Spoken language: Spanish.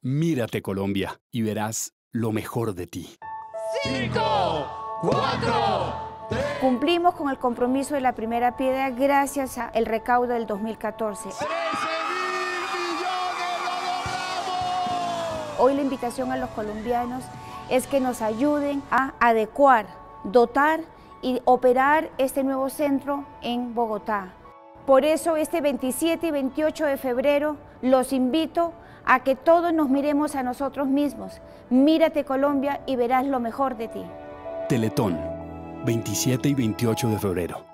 Mírate Colombia y verás lo mejor de ti. 5, 4, 3. Cumplimos con el compromiso de la primera piedra gracias al recaudo del 2014. 13.000 millones lo logramos. Hoy la invitación a los colombianos es que nos ayuden a adecuar, dotar y operar este nuevo centro en Bogotá. Por eso este 27 y 28 de febrero los invito a que todos nos miremos a nosotros mismos. Mírate Colombia y verás lo mejor de ti. Teletón, 27 y 28 de febrero.